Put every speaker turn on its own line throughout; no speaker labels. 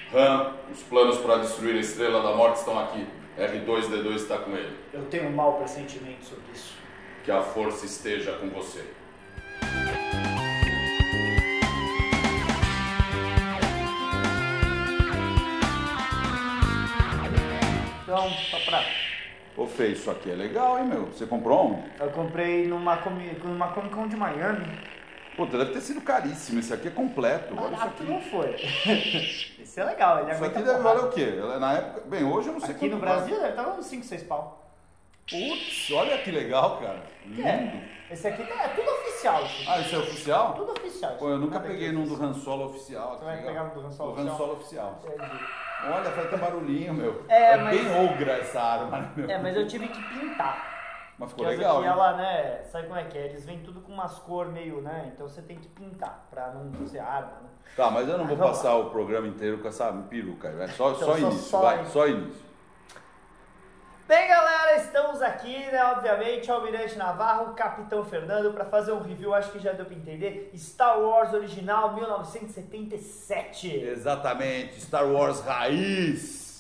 Han, os planos para destruir a Estrela da Morte estão aqui. R2-D2 está com ele.
Eu tenho um mau pressentimento sobre isso.
Que a força esteja com você.
Então, só pra...
Ô Fê, isso aqui é legal, hein, meu? Você comprou onde?
Eu comprei numa Comic Con de Miami.
Puta, deve ter sido caríssimo. Esse aqui é completo. Olha isso
Barato
aqui.
não foi. Esse é legal, ele
Isso
aguenta
aqui deve
porrada.
valer o quê? Na época... Bem, hoje eu não sei
Aqui
quanto
no
vale.
Brasil deve estar uns 5, 6 pau.
Putz, olha que legal, cara. Lindo.
É, esse aqui é tudo oficial. Isso.
Ah, isso é oficial?
Tudo oficial.
Pô, eu nunca
Nada
peguei
que
num
eu
do
fiz.
Han Solo oficial.
Você vai pegar um do Han Solo
Do Han Solo oficial.
Entendi.
Olha, faz até barulhinho, meu.
É,
bem
mas-
ogra essa arma, né, meu?
É, mas eu tive que pintar.
Mas ficou
Porque essa
legal,
aqui,
hein?
ela, né, sabe como é que é? Eles vêm tudo com umas cores meio, né? Então você tem que pintar pra não ser arma, né?
Tá, mas eu não vou
Vamos
passar o programa inteiro com essa peruca. Vai. Só
Então,
início,
só
vai.
início.
Só início.
Bem, galera, estamos aqui, né, obviamente, Almirante Navarro, Capitão Fernando, para fazer um review, acho que já deu para entender, Star Wars original 1977.
Exatamente, Star Wars raiz.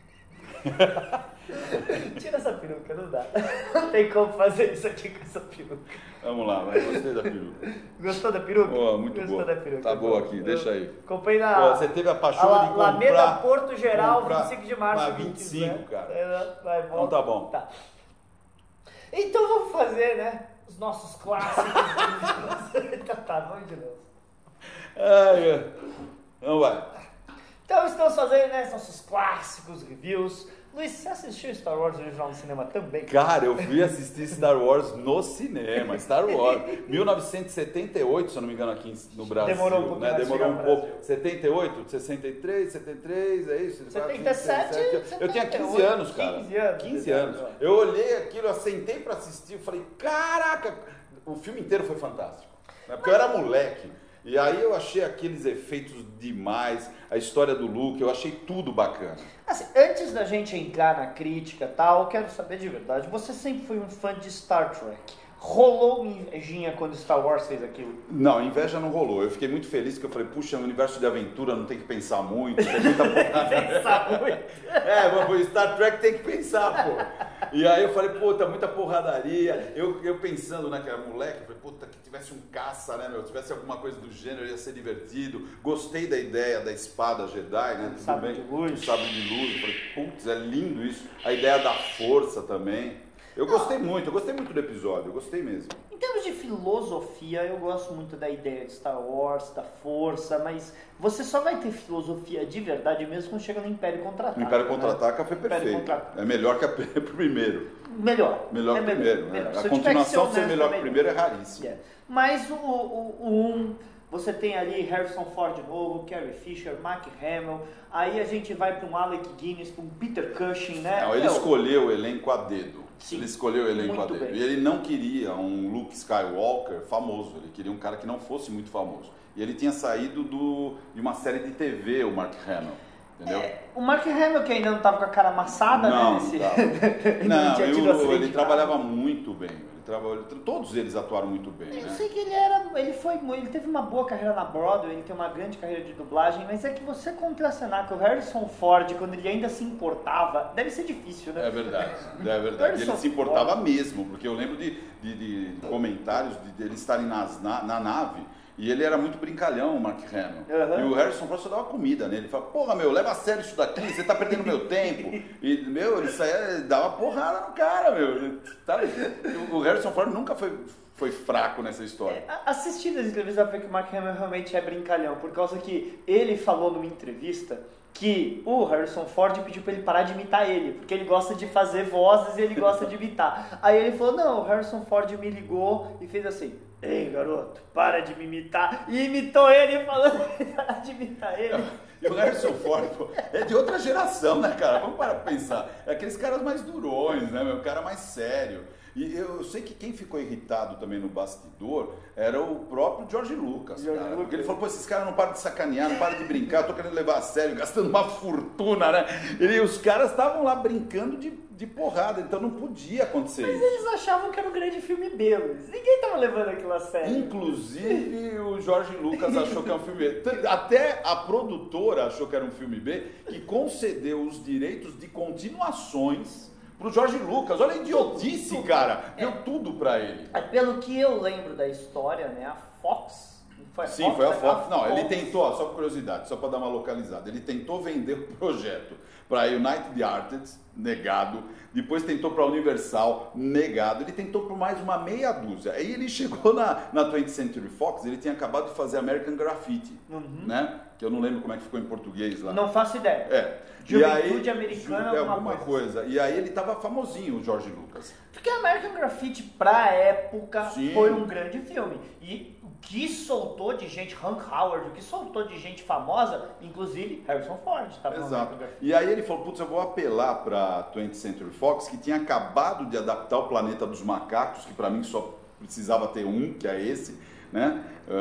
Tira essa peruca, não dá. Não tem como fazer isso aqui com essa peruca.
Vamos lá, vai. Gostei da peruca.
Gostou da peruca?
Boa, muito
Gostou
boa.
da peruca?
Tá boa aqui,
Eu
deixa aí.
Comprei na
Pô, você teve a paixão de comprar...
Alameda Porto Geral,
comprar
25 de março.
uma 25, cara.
Vai,
Então tá bom.
Tá. Então vamos fazer, né, os nossos clássicos. Tá, vamos de novo.
Ai, não vai.
Então estamos fazendo, né, nossos clássicos reviews. Luiz, você assistiu Star Wars original no cinema também?
Cara, eu fui assistir Star Wars no cinema. Star Wars, 1978, se eu não me engano, aqui no Brasil.
Demorou um pouco
né?
mais
Demorou
chegar
um
no
pouco.
Brasil.
78, 63, 73, é isso?
77,
Eu tinha 15 anos, cara.
15 anos.
15 anos. Eu olhei aquilo, eu sentei pra assistir, eu falei, caraca, o filme inteiro foi fantástico. Né? Porque eu era moleque. E aí eu achei aqueles efeitos demais, a história do Luke, eu achei tudo bacana.
Assim, antes da gente entrar na crítica e tal, eu quero saber de verdade, você sempre foi um fã de Star Trek. Rolou invejinha quando Star Wars fez aquilo?
Não, inveja não rolou. Eu fiquei muito feliz que eu falei, puxa, no universo de aventura não tem que pensar muito, tem muita porrada.
Pensar muito.
Mas Star Trek tem que pensar, pô. E aí eu falei, puta, muita porradaria. Eu pensando, né, que era moleque, eu falei, puta, que tivesse um caça, né, meu? Tivesse alguma coisa do gênero, ia ser divertido. Gostei da ideia da espada Jedi, né?
Sabre de luz.
O sabre de luz. Eu falei, putz, é lindo isso. A ideia da força também. Eu gostei muito do episódio, eu gostei mesmo.
Em termos de filosofia, eu gosto muito da ideia de Star Wars, da força, mas você só vai ter filosofia de verdade mesmo quando chega no Império Contra-Ataca.
O Império Contra-Ataca foi
Império
perfeito.
Contra-Ataca.
É melhor que o primeiro.
Melhor.
Melhor
É
que o primeiro. Né?
melhor. Se
A
eu tiver
continuação
que
ser
honesto,
melhor que o
é
primeiro é raríssimo.
É. Mas o você tem ali Harrison Ford novo, Carrie Fisher, Mark Hamill, aí a gente vai para um Alec Guinness, para um Peter Cushing, né?
Não, ele escolheu o elenco a dedo.
Sim.
Ele escolheu o elenco
Muito
a dedo.
bem.
E ele não queria um Luke Skywalker famoso, ele queria um cara que não fosse muito famoso. E ele tinha saído de uma série de TV, o Mark Hamill. Entendeu?
O Mark Hamill, que ainda não estava com a cara amassada,
Não,
né? Nesse...
não.
Ele
Não,
tinha tido acidente
ele
de
trabalhava muito bem. Todos eles atuaram muito bem.
Eu
né?
sei que ele teve uma boa carreira na Broadway, ele tem uma grande carreira de dublagem, mas é que você contracenar com o Harrison Ford, quando ele ainda se importava, deve ser difícil, né?
É verdade, é verdade. Ele se importava mesmo, porque eu lembro de comentários de eles estarem na nave e ele era muito brincalhão, o Mark Hamill.
Uhum.
E o Harrison Ford só dava comida nele. Ele falava, porra, meu, leva a sério isso daqui, você tá perdendo meu tempo. E, meu, ele saía, dava porrada no cara, meu. O Harrison Ford nunca foi fraco nessa história.
Assistindo as entrevistas, eu falei que o Mark Hamill realmente é brincalhão, por causa que ele falou numa entrevista que o Harrison Ford pediu pra ele parar de imitar ele, porque ele gosta de fazer vozes e ele gosta de imitar. Aí ele falou, não, o Harrison Ford me ligou e fez assim, ei garoto, para de me imitar, e imitou ele falando para de imitar ele.
E o Harrison Ford, pô, é de outra geração, né, cara? Vamos parar pra pensar. É aqueles caras mais durões, né, meu? O cara mais sério. E eu sei que quem ficou irritado também no bastidor era o próprio George Lucas, cara. Porque ele falou, pô, esses caras não param de sacanear, não param de brincar, eu tô querendo levar a sério, gastando uma fortuna, né? E os caras estavam lá brincando de porrada, então não podia acontecer
Mas
isso.
eles achavam que era um grande filme B, Luiz. Ninguém tava levando aquilo a sério.
Inclusive o George Lucas achou que era um filme B. Até a produtora achou que era um filme B, que concedeu os direitos de continuações pro George Lucas. Olha a idiotice, cara. Deu tudo pra ele.
Pelo que eu lembro da história, né, a Fox...
Sim, foi a Fox. Não, ele tentou, só por curiosidade, só para dar uma localizada, ele tentou vender o projeto para a United Artists, negado, depois tentou para a Universal, negado, ele tentou por mais uma meia dúzia. Aí ele chegou na 20th Century Fox, ele tinha acabado de fazer American Graffiti, né? Que eu não lembro como é que ficou em português lá.
Não faço ideia.
Juventude
Americana,
alguma coisa. E aí ele tava famosinho, o George Lucas.
Porque American Graffiti, pra época,
Sim.
foi um grande filme. E o que soltou de gente, Hank Howard, o que soltou de gente famosa, inclusive Harrison Ford.
Exato. E aí ele falou, putz, eu vou apelar pra 20th Century Fox, que tinha acabado de adaptar o Planeta dos Macacos, que pra mim só precisava ter um, que é esse, né?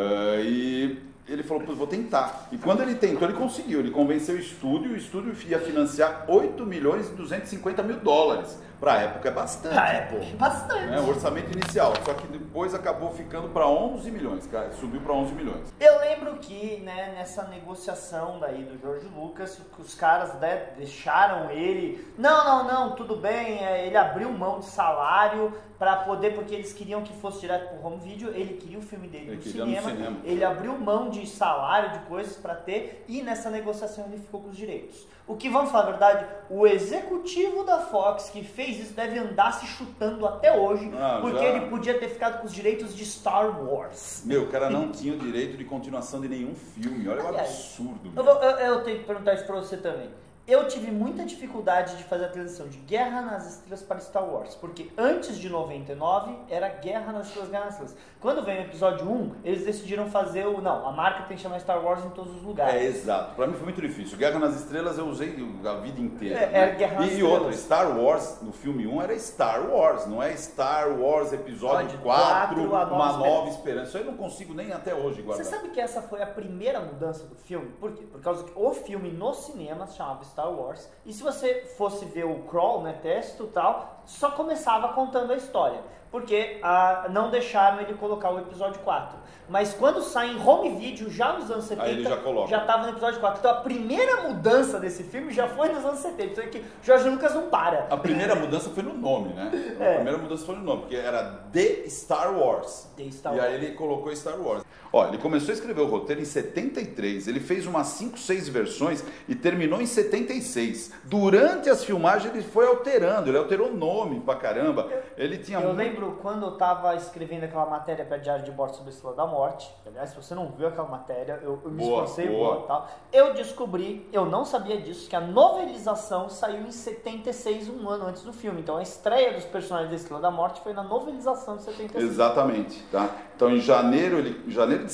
E ele falou, pô, vou tentar. E quando ele tentou, ele conseguiu. Ele convenceu o estúdio ia financiar 8 milhões e 250 mil dólares. Pra época é bastante.
Pra época é bastante.
O orçamento inicial. Só que depois acabou ficando para 11 milhões, cara. Subiu para 11 milhões.
Eu lembro que, né, nessa negociação daí do George Lucas, os caras, né, deixaram ele... Não, tudo bem. Ele abriu mão de salário para poder, porque eles queriam que fosse direto pro home video, ele queria o filme dele no cinema. Ele abriu mão de salário, de coisas para ter, e nessa negociação ele ficou com os direitos. O que, vamos falar a verdade, o executivo da Fox que fez isso deve andar se chutando até hoje, porque ele podia ter ficado com os direitos de Star Wars.
Meu, o cara não tinha o direito de continuação de nenhum filme, olha o absurdo.
Eu tenho que perguntar isso pra você também. Eu tive muita dificuldade de fazer a transição de Guerra nas Estrelas para Star Wars, porque antes de 99 era Guerra nas Estrelas. Quando veio o episódio 1, eles decidiram fazer a marca tem que chamar Star Wars em todos os lugares.
Exato. Pra mim foi muito difícil. Guerra nas Estrelas eu usei a vida inteira.
Era Guerra nas Estrelas.
E outra, Star Wars, no filme 1 era Star Wars, não é Star Wars episódio 4, Uma Nova Esperança. Isso aí eu não consigo nem até hoje guardar.
Você sabe que essa foi a primeira mudança do filme? Por quê? Por causa que o filme no cinema se chamava Star Wars, e se você fosse ver o crawl, né, texto e tal, só começava contando a história, porque não deixaram ele colocar o episódio 4. Mas quando sai em home video, já nos anos 70,
aí ele já
estava no episódio 4. Então a primeira mudança desse filme já foi nos anos 70. Então é que George Lucas não para.
A primeira mudança foi no nome, né? A primeira mudança foi no nome, porque era The Star Wars. E aí ele colocou Star Wars. Ó, ele começou a escrever o roteiro em 73, ele fez umas 5, 6 versões e terminou em 76. Durante as filmagens ele foi alterando, ele alterou o nome pra caramba. Eu
lembro quando eu tava escrevendo aquela matéria para Diário de Bordo sobre a Estrela da Morte. Aliás, se você não viu aquela matéria, eu me esforcei e tal. Eu descobri, eu não sabia disso, que a novelização saiu em 76, um ano antes do filme. Então a estreia dos personagens da Estrela da Morte foi na novelização de 76.
Exatamente, tá? Então em janeiro de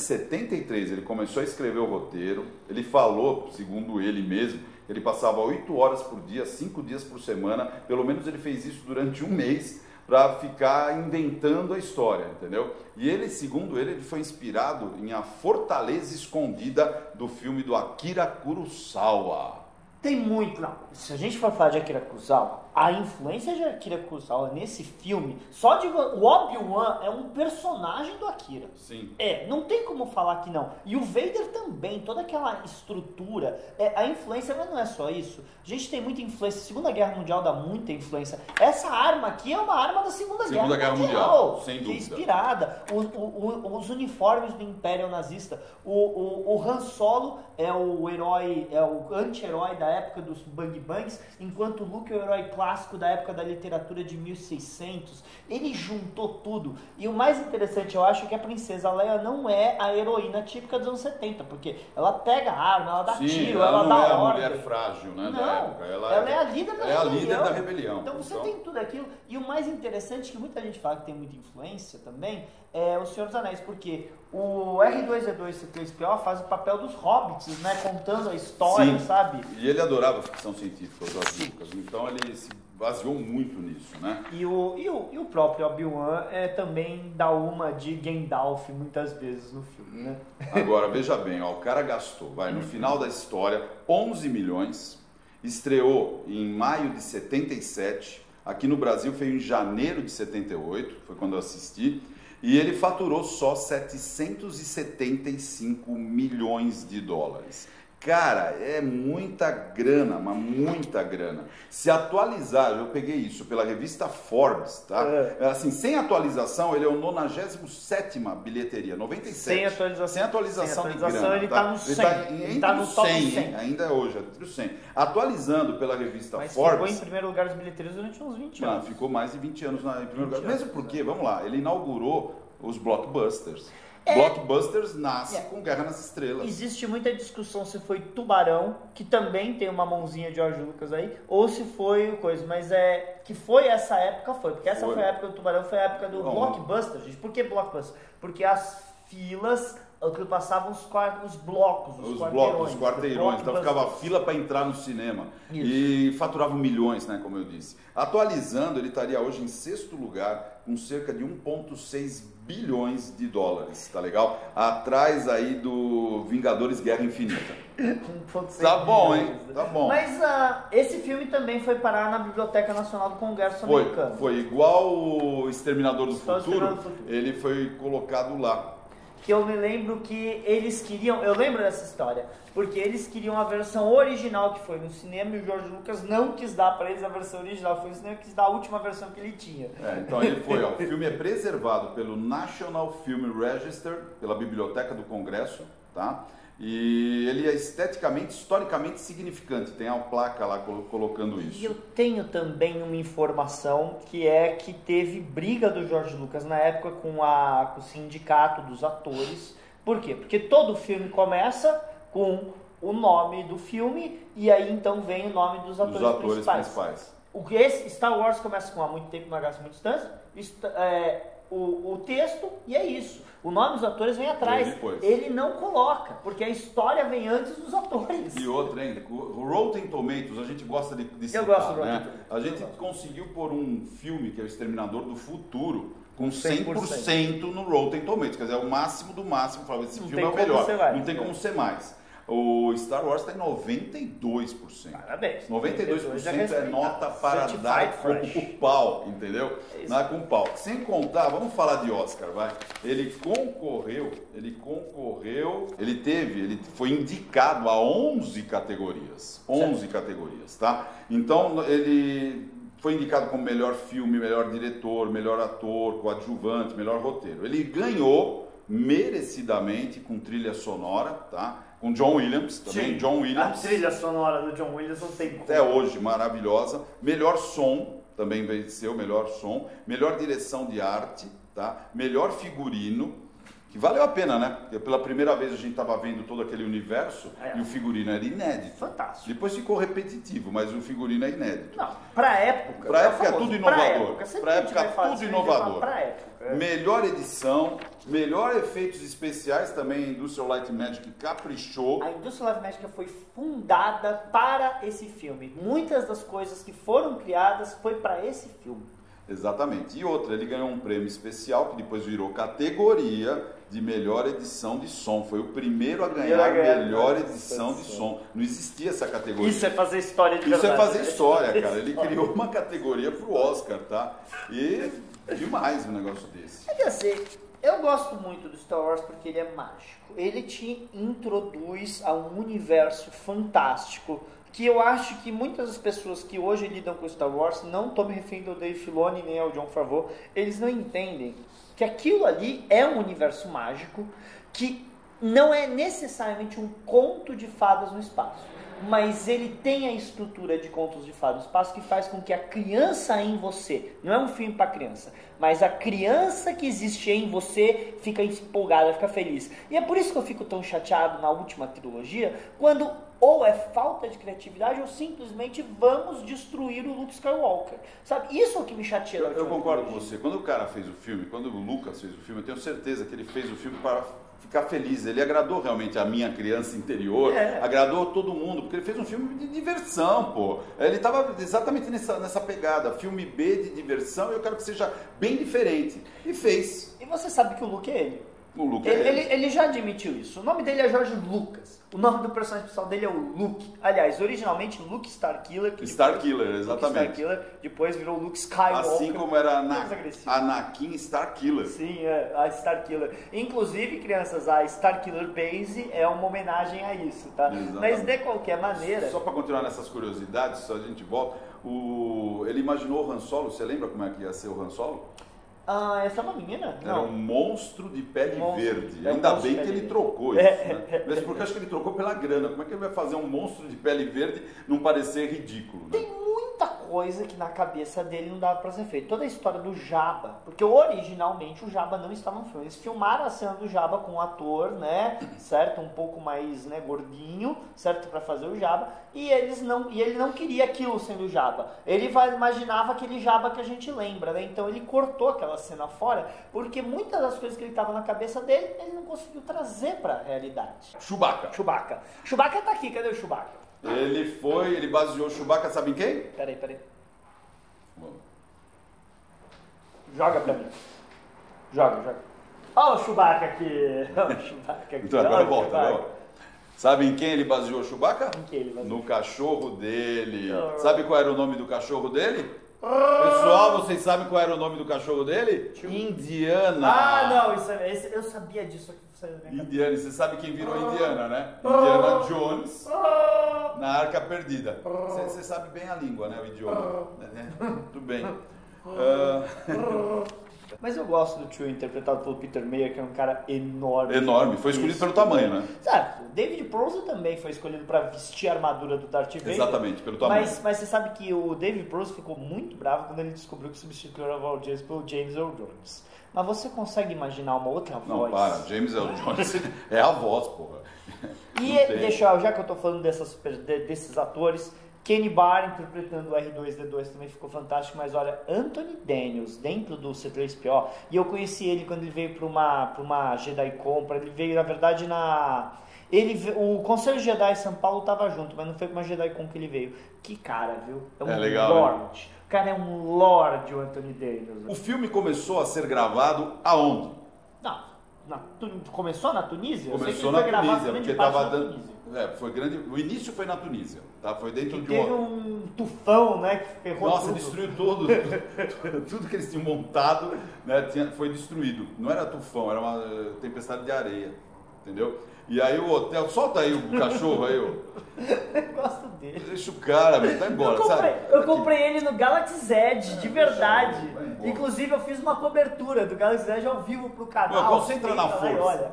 73 ele começou a escrever o roteiro. Ele falou, segundo ele mesmo, ele passava 8 horas por dia, 5 dias por semana. Pelo menos ele fez isso durante um mês para ficar inventando a história, entendeu? E ele, segundo ele foi inspirado em A Fortaleza Escondida do filme do Akira Kurosawa.
Tem muito, não. Se a gente for falar de Akira Kurosawa, a influência de Akira Kurosawa nesse filme, só de o Obi-Wan é um personagem do Akira.
Sim.
Não tem como falar que não. E o Vader também, toda aquela estrutura, a influência, mas não é só isso. A gente tem muita influência, a Segunda Guerra Mundial dá muita influência. Essa arma aqui é uma arma da Segunda Guerra Mundial,
sem dúvida.
Que é inspirada. Os uniformes do Império Nazista. O Han Solo é o herói, é o anti-herói da época dos Bang Bangs, enquanto o Luke é o herói clássico da época da literatura de 1600. Ele juntou tudo. E o mais interessante, eu acho, que a Princesa Leia não é a heroína típica dos anos 70, porque ela pega a arma, ela dá tiro, ela dá ordem.
Ela não é a mulher frágil, né, da época.
Ela é a líder da rebelião.
É a líder da rebelião.
Então você tem tudo aquilo. E o mais interessante, que muita gente fala que tem muita influência também, é O Senhor dos Anéis, porque o R2-D2 C3PO faz o papel dos hobbits, né? Contando a história,
Sim.
sabe?
E ele adorava ficção científica, o George Lucas. Então ele se baseou muito nisso, né?
E o próprio Obi-Wan também dá uma de Gandalf muitas vezes no filme, né?
Agora, veja bem, ó, o cara gastou, no final da história, 11 milhões, estreou em maio de 77, aqui no Brasil foi em janeiro de 78, foi quando eu assisti, e ele faturou só 775 milhões de dólares. Cara, é muita grana, mas muita grana. Se atualizar, eu peguei isso pela revista Forbes, tá? Assim, sem atualização, ele é o 97ª bilheteria, 97.
Sem atualização.
Sem atualização de grana.
Ele tá no 100.
Ele tá no top 100, ainda é hoje, entre os 100. Atualizando pela revista
Mas
Forbes...
ficou em primeiro lugar das bilheterias durante uns 20 anos.
Ficou mais de 20 anos em primeiro lugar. Mesmo porque, vamos lá, ele inaugurou os blockbusters. Blockbusters nasce com Guerra nas Estrelas.
Existe muita discussão se foi Tubarão, que também tem uma mãozinha de George Lucas aí, ou se foi coisa, mas que foi essa época, porque essa foi a época do Tubarão, foi a época do Blockbuster, gente. Por que Blockbuster? Porque as filas ultrapassavam os blocos, os
quarteirões. Então ficava fila para entrar no cinema. Isso. E faturava milhões, né, como eu disse. Atualizando, ele estaria hoje em 6º lugar, com cerca de 1,6 bilhões de dólares, tá legal? Atrás aí do Vingadores Guerra Infinita.
1,6
tá bom,
bilhões.
Hein? Tá bom.
Mas esse filme também foi parar na Biblioteca Nacional do Congresso Americano.
Foi igual o Exterminador do Futuro, ele foi colocado lá.
Que eu me lembro que eles queriam, eu lembro dessa história, porque eles queriam a versão original que foi no cinema e o George Lucas não quis dar para eles a versão original, foi no cinema que quis dar a última versão que ele tinha.
Então ele foi, o filme é preservado pelo National Film Register, pela Biblioteca do Congresso, tá? E ele é esteticamente, historicamente significante, tem a placa lá colocando isso.
E eu tenho também uma informação que teve briga do George Lucas na época com o sindicato dos atores. Por quê? Porque todo filme começa com o nome do filme e aí então vem o nome dos atores principais. Star Wars começa com há muito tempo, não gasta muita distância, o texto e é isso. O nome dos atores vem atrás. Ele não coloca, porque a história vem antes dos atores.
E outra, hein? O Rotten Tomatoes, a gente gosta de citar,
eu gosto do
né? A gente conseguiu pôr um filme que é o Exterminador do Futuro com 100% no Rotten Tomatoes. Quer dizer, é o máximo do máximo. Falava, esse filme é o melhor. Não tem como ser mais. O Star Wars está em 92%.
Parabéns.
92% é nota para dar com o pau, entendeu? Não é com o pau. Sem contar, vamos falar de Oscar, vai. Ele foi indicado a 11 categorias. 11 categorias, tá? Então, ele foi indicado como melhor filme, melhor diretor, melhor ator, coadjuvante, melhor roteiro. Ele ganhou merecidamente com trilha sonora, tá? Com John Williams também.
Sim,
John Williams.
A trilha sonora do John Williams não tem como.
Até hoje, maravilhosa. Melhor som, também venceu, melhor som. Melhor direção de arte, tá? Melhor figurino, que valeu a pena, né? Porque pela primeira vez a gente estava vendo todo aquele universo e o figurino era inédito.
Fantástico.
Depois ficou repetitivo, mas o figurino é inédito.
Não, pra época.
Pra época é tudo inovador.
Pra época
tudo inovador.
Pra época.
Melhor edição, melhor efeitos especiais também, a Industrial Light Magic caprichou.
A Industrial Light Magic foi fundada para esse filme. Muitas das coisas que foram criadas foi para esse filme.
Exatamente. E outra, ele ganhou um prêmio especial que depois virou categoria de melhor edição de som. Foi o primeiro a ganhar melhor edição de som. Não existia essa categoria.
Isso é fazer história de verdade.
Isso é fazer história, cara. Ele criou uma categoria pro Oscar, tá? E demais um negócio desse.
É que assim, eu gosto muito do Star Wars porque ele é mágico. Ele te introduz a um universo fantástico que eu acho que muitas das pessoas que hoje lidam com Star Wars, não estou me referindo ao Dave Filoni nem ao Jon Favreau, eles não entendem que aquilo ali é um universo mágico que não é necessariamente um conto de fadas no espaço. mas ele tem a estrutura de contos de fadas, o espaço que faz com que a criança em você, não é um filme para criança, mas a criança que existe em você fica empolgada, fica feliz. E é por isso que eu fico tão chateado na última trilogia, quando ou é falta de criatividade ou simplesmente vamos destruir o Luke Skywalker. Sabe? Isso é o que me chateia.
Eu concordo com você. Quando o cara fez o filme, quando o Lucas fez o filme, eu tenho certeza que ele fez o filme para ficar feliz. Ele agradou realmente a minha criança interior, agradou todo mundo, porque ele fez um filme de diversão, pô. Ele estava exatamente nessa pegada, filme B de diversão, e eu quero que seja bem diferente. E fez.
E você sabe que o Luke é ele.
O Luke
ele já admitiu isso. O nome dele é George Lucas. O nome do personagem principal dele é o Luke. Aliás, originalmente Luke Starkiller.
Starkiller, exatamente.
Luke Starkiller, depois virou Luke Skywalker.
Assim como era Anakin Starkiller.
Sim, a Starkiller. Inclusive, crianças, a Starkiller Base é uma homenagem a isso, tá?
Exatamente.
Mas de qualquer maneira...
Só para continuar nessas curiosidades, só a gente volta. Ele imaginou o Han Solo, você lembra como é que ia ser o Han Solo?
Ah, essa é uma menina?
Era
Não.
um monstro de pele verde.
É um
Ainda
monstro
bem
de
que
pele
ele
verde.
trocou isso, né? Mas porque eu acho que ele trocou pela grana. Como é que ele vai fazer um monstro de pele verde não parecer ridículo, né?
Tem muita coisa que na cabeça dele não dava pra ser feito. Toda a história do Jabba, porque originalmente o Jabba não estava no filme. Eles filmaram a cena do Jabba com um ator, né, certo? Um pouco mais, né, gordinho, certo? Pra fazer o Jabba. E ele não queria aquilo sendo o Jabba. Ele imaginava aquele Jabba que a gente lembra, né? Então ele cortou aquela cena fora, porque muitas das coisas que ele tava na cabeça dele, ele não conseguiu trazer pra realidade.
Chewbacca.
Chewbacca tá aqui, cadê o Chewbacca?
Ele baseou o Chewbacca, sabe em quem?
Peraí. Joga pra mim. Joga. Olha o Chewbacca aqui.
Então agora volta. Sabe em quem ele baseou o Chewbacca?
Em quem ele baseou?
No cachorro dele. Sabe qual era o nome do cachorro dele? Pessoal, vocês sabem qual era o nome do cachorro dele? Indiana.
Ah, não, eu sabia disso.
Indiana, você sabe quem virou Indiana, né? Indiana Jones na Arca Perdida. Você sabe bem a língua, né? O idioma. Tudo bem.
Mas eu gosto do Chewie interpretado pelo Peter Meyer, que é um cara enorme.
Enorme, foi escolhido pelo tamanho, né?
Certo, David Prowse também foi escolhido para vestir a armadura do Darth Vader.
Exatamente, pelo tamanho.
Mas você sabe que o David Prowse ficou muito bravo quando ele descobriu que substituiu o Earl James pelo James Earl Jones. Mas você consegue imaginar uma outra voz?
Não, para, James Earl Jones é a voz, porra.
E já que eu tô falando desses atores, Kenny Barr interpretando o R2-D2 também ficou fantástico, mas olha, Anthony Daniels dentro do C3PO, e eu conheci ele quando ele veio para uma Jedi Compra, ele veio na verdade o Conselho Jedi São Paulo tava junto, mas não foi com uma Jedi Con que ele veio. Que cara, viu? É um
legal,
Lorde.
né?
O cara é um Lorde, o Anthony Daniels.
O filme começou a ser gravado aonde?
Começou na Tunísia?
Começou na Tunísia, porque estava dando... foi grande. O início foi na Tunísia, tá? Foi dentro de
teve um tufão, né, que ferrou
Nossa,
tudo.
destruiu tudo que eles tinham montado, né, foi destruído. Não era tufão, era uma tempestade de areia, entendeu? E aí o hotel, solta aí o cachorro aí,
Eu gosto dele.
Deixa o cara, meu, tá embora,
eu comprei ele no Galaxy Edge, de verdade. Inclusive eu fiz uma cobertura do Galaxy Edge ao vivo pro canal.
Não, concentra na força.
Olha.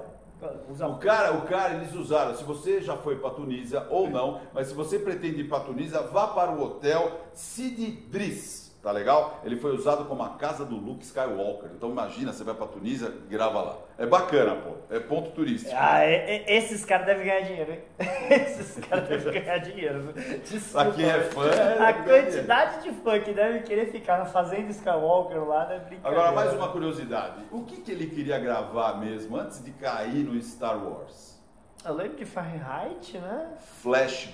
O cara, eles usaram, se você já foi para Tunísia ou não, mas se você pretende ir para Tunísia, vá para o hotel Sidi Driss, tá legal? Ele foi usado como a casa do Luke Skywalker, então imagina, você vai para Tunísia e grava lá. É bacana, pô, é ponto turístico.
Esses caras devem ganhar dinheiro, hein? Esses caras devem ganhar dinheiro. Desculpa.
Pra quem é fã...
A quantidade de fã que deve querer ficar na Fazenda Skywalker lá, não é brincadeira.
Agora, mais uma curiosidade. O que ele queria gravar mesmo antes de cair no Star Wars?
Eu lembro de Fahrenheit, né?
Flash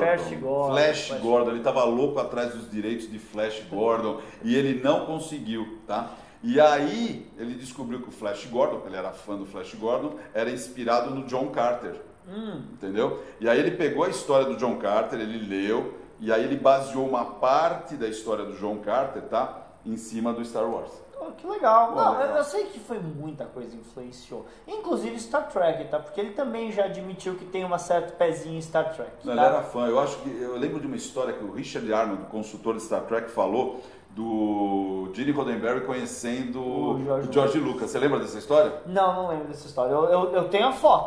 Gordon. Ele tava louco atrás dos direitos de Flash Gordon e ele não conseguiu, tá? E aí ele descobriu que o Flash Gordon, ele era fã do Flash Gordon, era inspirado no John Carter, entendeu? E aí ele pegou a história do John Carter, ele leu, e aí ele baseou uma parte da história do John Carter, tá? Em cima do Star Wars.
Oh, que legal. Não, eu sei que foi muita coisa que influenciou. Inclusive Star Trek, tá? Porque ele também já admitiu que tem uma certa pezinha em Star Trek.
Não,
tá?
Ele era fã. Eu lembro de uma história que o Richard Arnold, consultor de Star Trek, falou do Gene Roddenberry conhecendo o George Lucas. Você lembra dessa história?
Não lembro dessa história. Eu tenho a foto.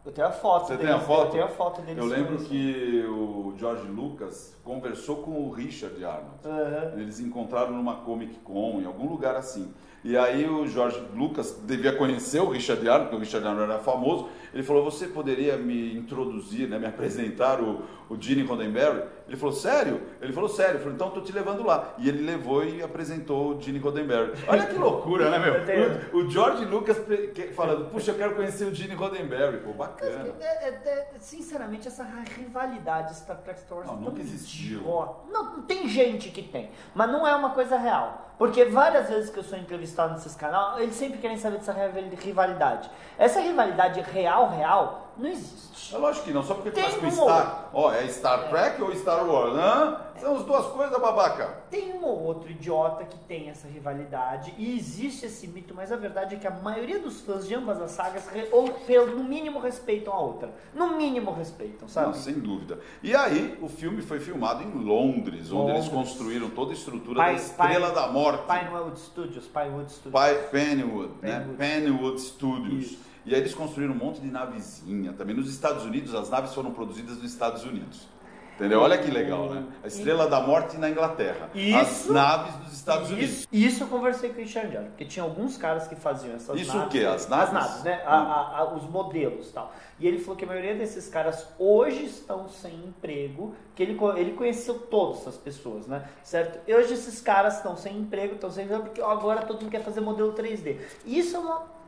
Eu tenho a foto
Você
deles,
tem a foto?
Eu tenho a foto deles.
Eu lembro que o George Lucas conversou com o Richard Arnold.
Uhum.
Eles encontraram numa Comic Con, em algum lugar assim. E aí o George Lucas devia conhecer o Richard Arnold, porque o Richard Arnold era famoso. Ele falou, você poderia me introduzir, né, me apresentar o Gene Roddenberry? Ele falou, sério? Ele falou, sério. Ele falou, então estou te levando lá. E ele levou e apresentou o Gene Roddenberry. Olha que loucura, né, meu? O George Lucas falando, puxa, eu quero conhecer o Gene Roddenberry. Pô, bacana.
Sinceramente, essa rivalidade Star Trek Star Wars
nunca existiu.
Não, tem gente que tem, mas não é uma coisa real. Porque várias vezes que eu sou entrevistado nesses canais, eles sempre querem saber dessa rivalidade. Essa rivalidade real, não existe.
É lógico que não, só porque
Tem
começa com Star. Ó, é Star Trek ou Star Wars? Hã? São as duas coisas, babaca.
Tem um ou outro idiota que tem essa rivalidade e existe esse mito, mas a verdade é que a maioria dos fãs de ambas as sagas, no mínimo, respeitam a outra. No mínimo respeitam, sabe?
Não, sem dúvida. E aí, o filme foi filmado em Londres, onde eles construíram toda a estrutura da Estrela da Morte.
Pinewood Studios.
Pennywood, né? Pennywood Studios.
Isso.
E aí eles construíram um monte de navezinha. Também nos Estados Unidos, as naves foram produzidas nos Estados Unidos. Entendeu? Olha que legal, né? A Estrela da Morte na Inglaterra. As naves dos Estados Unidos.
Isso eu conversei com o Richard Arnold, porque tinha alguns caras que faziam essas naves.
Isso o quê? As naves?
As naves, né? Os modelos e tal. E ele falou que a maioria desses caras hoje estão sem emprego, que ele conheceu todas essas pessoas, né? Certo? E hoje esses caras estão sem emprego, estão sem emprego, porque agora todo mundo quer fazer modelo 3D. E isso é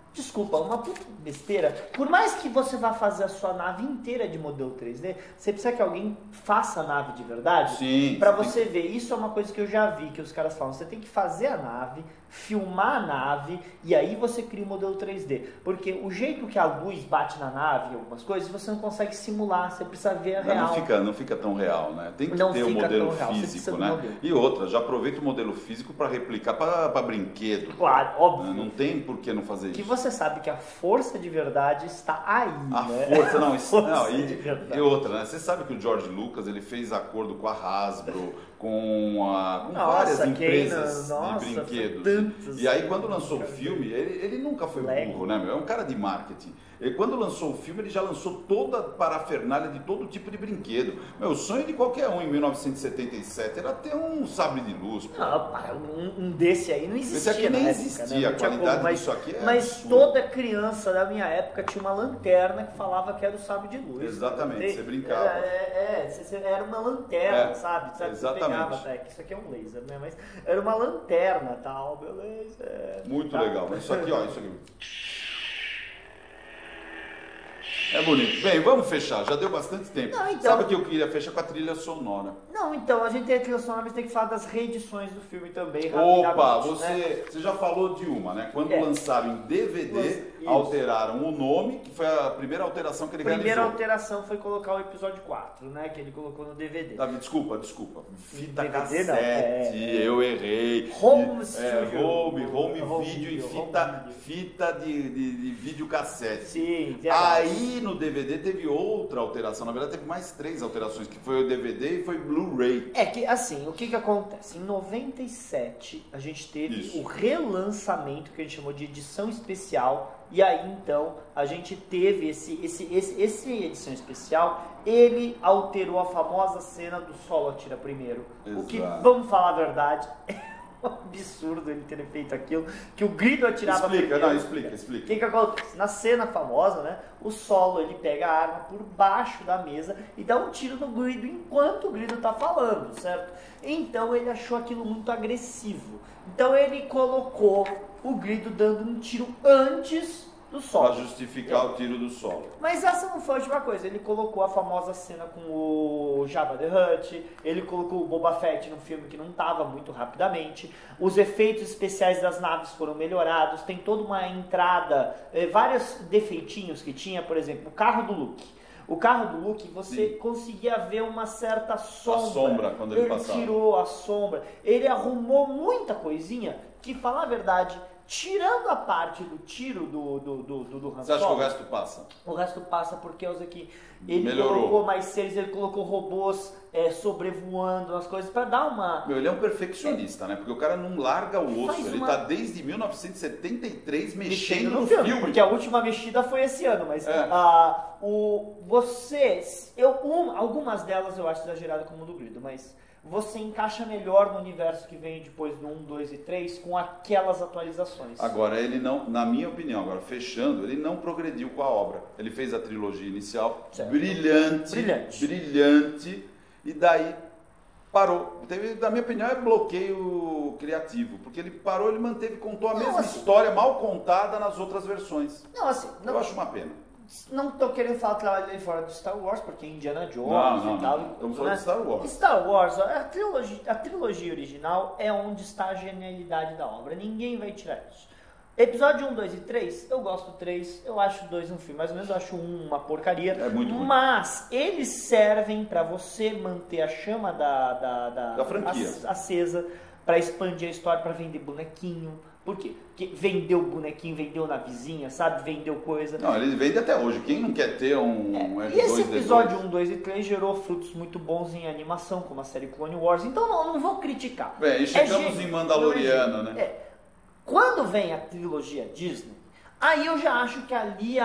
uma puta besteira. Por mais que você vá fazer a sua nave inteira de modelo 3D, você precisa que alguém faça a nave de verdade.
Sim.
Pra você ver. Isso é uma coisa que eu já vi, que os caras falam. Você tem que fazer a nave, filmar a nave, e aí você cria o modelo 3D. Porque o jeito que a luz bate na nave, algumas coisas, você não consegue simular. Você precisa ver a real.
Não fica tão real, né? Tem que ter o modelo físico, né? E outra, já aproveita o modelo físico para replicar para brinquedo.
Claro, óbvio.
Não tem por que não fazer isso.
Que você sabe que a força de verdade está aí, né?
Força, não, e outra, né? Você sabe que o George Lucas, ele fez acordo com a Hasbro, com várias empresas de brinquedos. E aí, quando lançou o filme, ele nunca foi burro, né, meu? É um cara de marketing. E quando lançou o filme, ele já lançou toda a parafernália de todo tipo de brinquedo. Meu, o sonho de qualquer um em 1977 era ter um sabre de luz.
Um desse aí não existia.
Esse aqui nem existia, a qualidade disso aqui é
Mas
absurda.
Toda criança da minha época tinha uma lanterna que falava que era o sabre de luz.
Exatamente, você brincava.
Era uma lanterna, sabe?
Exatamente.
Pegava, isso aqui é um laser, né? Mas era uma lanterna e tal, beleza.
Muito legal. Mas isso aqui, isso aqui. É bonito. Bem, vamos fechar. Já deu bastante tempo.
Não, então...
Sabe que eu queria fechar com a trilha sonora.
Não, então, a gente tem a trilha sonora, mas tem que falar das reedições do filme também.
Opa, você já falou de uma, né? Quando lançaram em DVD, alteraram o nome, que foi a primeira alteração que ele realizou. A primeira
alteração foi colocar o episódio 4, né? Que ele colocou no DVD.
Desculpa. Fita
DVD,
cassete, eu errei.
Home
vídeo em fita de videocassete.
Sim.
Aí no DVD teve outra alteração. Na verdade, teve mais 3 alterações, que foi o DVD e foi Blu-ray.
É que, assim, o que acontece? Em 97, a gente teve o relançamento, que a gente chamou de edição especial. E aí, então, a gente teve esse edição especial. Ele alterou a famosa cena do Solo atira primeiro. Exato. O que, vamos falar a verdade... um absurdo ele ter feito aquilo, que o Greedo atirava primeiro.
Explica.
O que acontece? Na cena famosa, né, o Solo, ele pega a arma por baixo da mesa e dá um tiro no Greedo enquanto o Greedo tá falando, certo? Então ele achou aquilo muito agressivo. Então ele colocou o Greedo dando um tiro antes do Solo.
Para justificar o tiro do Solo.
Mas essa não foi a última coisa. Ele colocou a famosa cena com o Jabba the Hutt, ele colocou o Boba Fett num filme que não estava muito rapidamente, os efeitos especiais das naves foram melhorados, tem toda uma entrada, vários defeitinhos que tinha, por exemplo, o carro do Luke. O carro do Luke, você conseguia ver uma certa sombra.
A sombra, quando ele passava.
Ele tirou a sombra. Ele arrumou muita coisinha que, falar a verdade... Tirando a parte do tiro do Han Solo...
Você acha que o resto passa?
O resto passa porque ele
melhorou.
Colocou mais seres, ele colocou robôs sobrevoando as coisas para dar uma...
Ele é um perfeccionista, né? Porque o cara não larga o osso. Ele tá desde 1973 mexendo no filme.
Porque a última mexida foi esse ano, mas Algumas delas eu acho exagerado como o do Grido, mas você encaixa melhor no universo que vem depois do 1, 2 e 3 com aquelas atualizações.
Agora, ele não, na minha opinião, agora fechando, ele não progrediu com a obra. Ele fez a trilogia inicial,
certo.
brilhante, e daí parou. Na minha opinião, é bloqueio criativo, porque ele parou, ele contou a mesma história mal contada nas outras versões. Eu acho uma pena.
Não tô querendo falar trabalho fora do Star Wars, porque é Indiana Jones e tal.
Estamos falando de Star Wars.
Star Wars, a trilogia original é onde está a genialidade da obra. Ninguém vai tirar isso. Episódio 1, 2 e 3, eu gosto do 3, eu acho o 2 um filme, mais ou menos eu acho uma porcaria.
É muito ruim.
Mas eles servem para você manter a chama da
franquia
acesa, para expandir a história, para vender bonequinho. Por quê? Porque vendeu bonequinho, vendeu na vizinha, sabe? Vendeu coisa.
Não, ele vende até hoje. Quem não quer ter um
R2, e esse episódio 1, 2 e 3 gerou frutos muito bons em animação, como a série Clone Wars. Então não vou criticar.
E chegamos em Mandaloriano, né?
Quando vem a trilogia Disney, aí eu já acho que ali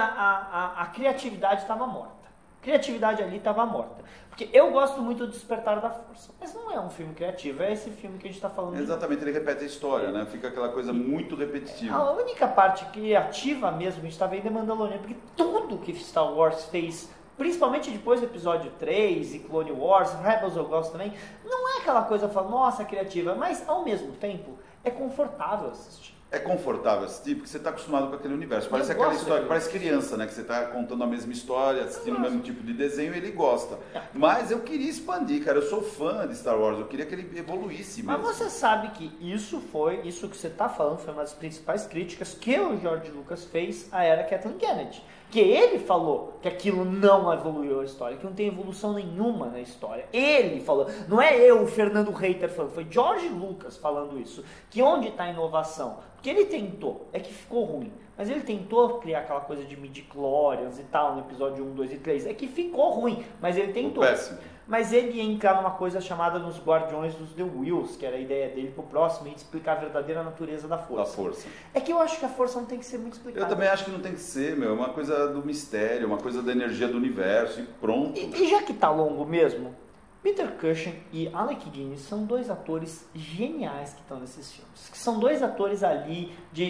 a criatividade estava morta. A criatividade ali estava morta. Porque eu gosto muito do Despertar da Força, mas não é um filme criativo, é esse filme que a gente está falando.
Exatamente, ele repete a história, né? Fica aquela coisa muito repetitiva.
A única parte criativa mesmo que a gente está vendo é Mandalorian, porque tudo que Star Wars fez, principalmente depois do episódio 3 e Clone Wars, Rebels eu gosto também, não é aquela coisa que fala, nossa, criativa, mas ao mesmo tempo é confortável assistir.
É confortável assistir, porque você está acostumado com aquele universo. Parece aquela história, parece criança, né? Que você está contando a mesma história, assistindo o mesmo tipo de desenho e ele gosta. Mas eu queria expandir, cara. Eu sou fã de Star Wars, eu queria que ele evoluísse mesmo.
Mas você sabe que isso que você está falando foi uma das principais críticas que o George Lucas fez à era Kathleen Kennedy. Que ele falou que aquilo não evoluiu a história, que não tem evolução nenhuma na história. Ele falou, não é eu, o Fernando Reiter falando, foi George Lucas falando isso. Que onde está a inovação? Porque ele tentou, é que ficou ruim, mas ele tentou criar aquela coisa de midi-chlorians e tal no episódio 1, 2 e 3, é que ficou ruim, mas ele tentou.
Péssimo.
Mas ele ia entrar numa coisa chamada nos Guardiões dos The Whills, que era a ideia dele pro próximo, e de explicar a verdadeira natureza da força. É que eu acho que a força não tem que ser muito explicada.
Eu também acho que não tem que ser, meu, é uma coisa do mistério, uma coisa da energia do universo e pronto.
E já que tá longo mesmo, Peter Cushing e Alec Guinness são dois atores geniais que estão nesses filmes. Que são dois atores ali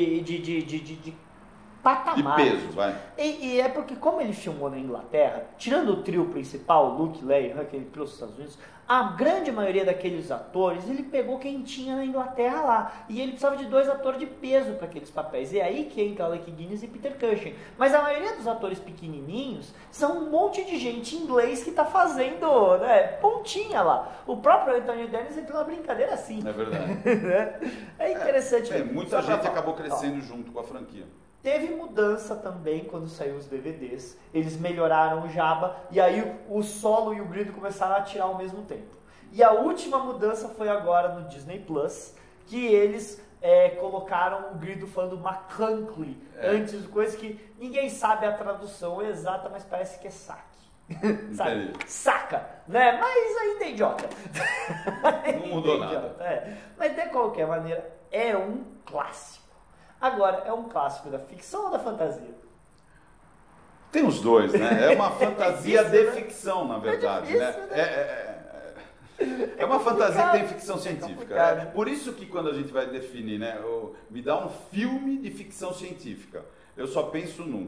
de patamar.
De peso, vai.
E é porque como ele filmou na Inglaterra, tirando o trio principal, Luke, Leia e Han, que ele trouxe dos Estados Unidos, a grande maioria daqueles atores, ele pegou quem tinha na Inglaterra lá. E ele precisava de dois atores de peso para aqueles papéis. E é aí que entra Alec Guinness e Peter Cushing. Mas a maioria dos atores pequenininhos são um monte de gente inglês que tá fazendo, né, pontinha lá. O próprio Anthony Daniels entrou na brincadeira assim.
É verdade.
É interessante.
Muita gente acabou crescendo junto com a franquia.
Teve mudança também quando saiu os DVDs. Eles melhoraram o Jabba e aí o Solo e o Grido começaram a atirar ao mesmo tempo. E a última mudança foi agora no Disney Plus, que eles colocaram o Grido falando McClunkey antes, coisa que ninguém sabe a tradução exata, mas parece que é saque. Sabe? Saca, né? Mas ainda é idiota.
Não mudou nada.
Mas de qualquer maneira, é um clássico. Agora, é um clássico da ficção ou da fantasia?
Tem os dois, né? É uma fantasia de ficção, na verdade.
Difícil,
né? É uma fantasia que tem ficção científica. Por isso que quando a gente vai definir, né? Me dá um filme de ficção científica. Eu só penso num.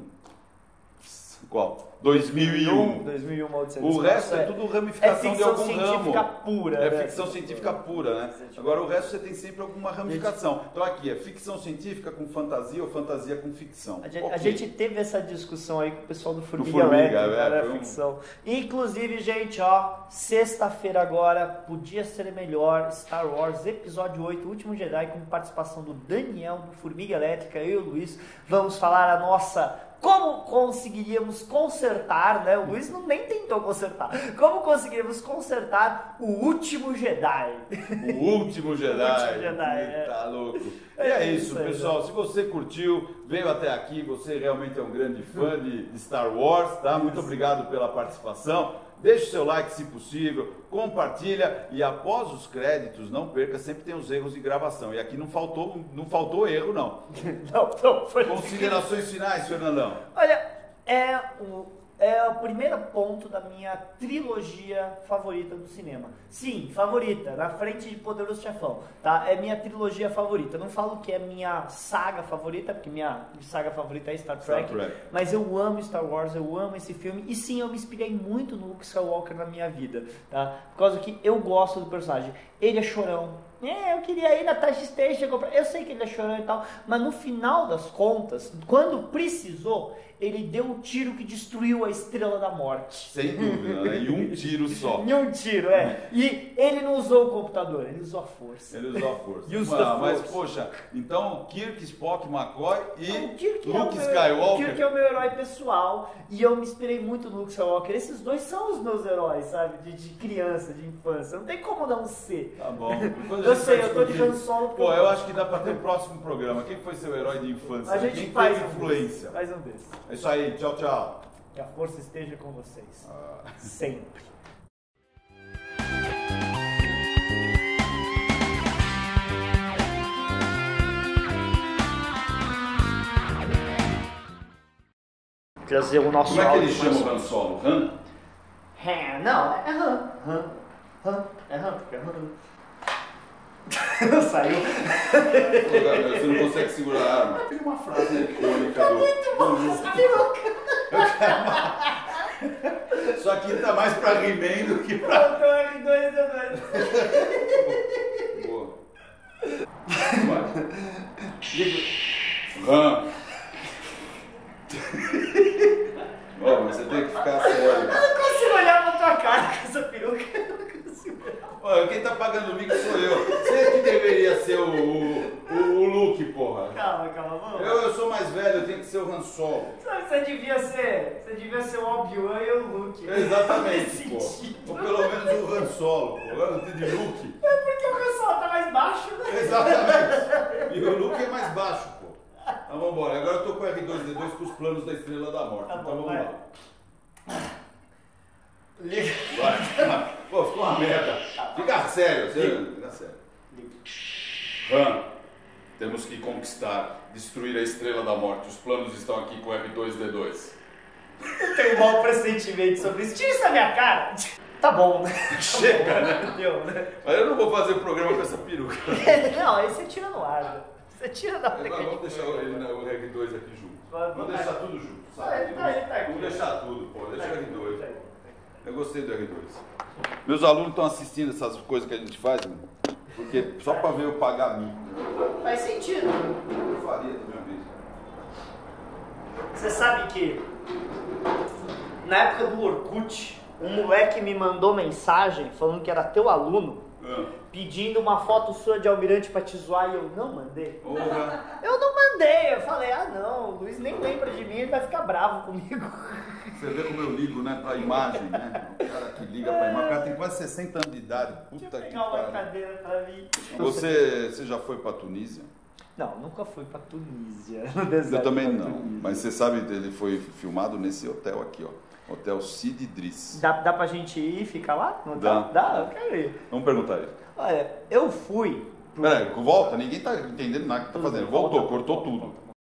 Qual? 2001.
2001,
o resto é tudo ramificação de algum ramo.
É ficção científica pura.
É ficção científica pura, né? Agora o resto você tem sempre alguma ramificação. Então aqui é ficção científica com fantasia ou fantasia com ficção.
A gente teve essa discussão aí com o pessoal do Formiga Elétrica, ficção. Inclusive, gente, sexta-feira agora, podia ser melhor, Star Wars Episódio 8, Último Jedi, com participação do Daniel, do Formiga Elétrica, eu e o Luiz. Vamos falar a nossa... Como conseguiríamos consertar, né? O Luiz nem tentou consertar. Como conseguiríamos consertar o Último Jedi?
O Último Jedi.
O Último Jedi,
Tá louco. E é isso, pessoal. Se você curtiu, veio até aqui, você realmente é um grande fã de Star Wars, tá? Muito obrigado pela participação. Deixe o seu like se possível, compartilha e após os créditos, não perca, sempre tem os erros de gravação. E aqui não faltou erro, não.
Não foi.
Considerações finais, Fernandão.
Olha, é o primeiro ponto da minha trilogia favorita do cinema. Sim, favorita, na frente de Poderoso Chefão, tá? É minha trilogia favorita. Eu não falo que é minha saga favorita, porque minha saga favorita é Star Trek, mas eu amo Star Wars, eu amo esse filme, e sim, eu me inspirei muito no Luke Skywalker na minha vida, tá? Por causa que eu gosto do personagem. Ele é chorão. Eu queria ir na Tash Station comprar. Eu sei que ele é chorão e tal, mas no final das contas, quando precisou, ele deu um tiro que destruiu a Estrela da Morte.
Sem dúvida, né? Em um tiro só.
Em um tiro, é. E ele não usou o computador, ele usou a força.
Ele usou a força.
Mas,
poxa, então Kirk, Spock, McCoy e Luke
Skywalker. Kirk é o meu herói pessoal e eu me inspirei muito no Luke Skywalker. Esses dois são os meus heróis, sabe? De criança, de infância. Não tem como não ser.
Tá bom.
Eu sei, eu tô de Han Solo.
Pô, eu acho que dá pra ter o próximo programa. Quem foi seu herói de infância?
A gente
Quem
faz
teve influência?
Faz um desses.
É isso aí, tchau, tchau.
Que a força esteja com vocês. Sempre. Trazer o nosso
Como é que ele chama o Han Solo? Han?
Não, é Han. É Han, porque é Han. Não saiu.
Você não consegue segurar a arma. Tem uma frase icônica do...
Muito bom essa peruca.
Isso aqui tá mais pra He-Man do que pra... Boa. Han. Ó, mas você tem que ficar sério.
Eu não consigo olhar pra tua cara com essa peruca. Eu não consigo olhar.
Olha, quem tá pagando o mico sou eu. Você que deveria ser o Luke, porra.
Calma, vamos.
Eu sou mais velho, eu tenho que ser o Han Solo.
Você devia ser o Obi-Wan e o Luke.
Exatamente, pô. Ou pelo menos o Han Solo, pô. Agora eu tenho de Luke.
É porque o Han Solo tá mais baixo, né?
Exatamente. E o Luke é mais baixo, pô. Então vamos embora. Agora eu tô com o R2-D2 com os planos da Estrela da Morte.
Tá bom,
então vamos
vai.
lá.
Liga.
Vai. Pô, ficou uma merda. Fica sério, fica sério. Han, temos que conquistar, destruir a Estrela da Morte. Os planos estão aqui com o R2-D2.
Eu tenho um mau pressentimento sobre isso. Tira isso da minha cara. Tá bom, né?
Chega, né?
Deu, né?
Mas eu não vou fazer o programa com essa peruca.
Não, aí você tira no ar, né? Você tira da hora.
Vamos deixar ele, o R2 aqui junto. Vamos deixar tudo junto, sabe?
Ele tá aqui.
Vamos deixar tudo, pô. Deixa o R2. Eu gostei do R2. Meus alunos estão assistindo essas coisas que a gente faz, né? Porque só pra ver eu pagar mico.
Faz sentido.
Eu faria do meu vídeo.
Você sabe que na época do Orkut, um moleque me mandou mensagem falando que era teu aluno, pedindo uma foto sua de almirante pra te zoar, e eu não mandei. Eu não mandei, eu falei, não, o Luiz nem lembra de mim, ele vai ficar bravo comigo.
Você vê como eu ligo, né, pra imagem, né? O cara que liga pra imagem, o cara tem quase 60 anos de idade. Puta que
pegar uma
pariu.
cadeira pra mim.
Você já foi pra Tunísia?
Não, nunca fui pra Tunísia.
Eu também não, mas você sabe, ele foi filmado nesse hotel aqui, ó. Hotel Cid Idris.
Dá pra gente ir e ficar lá? Não dá? Eu quero ir.
Vamos perguntar ele.
Olha, eu fui...
Peraí, volta, ninguém tá entendendo nada que tá fazendo. Voltou, cortou tudo.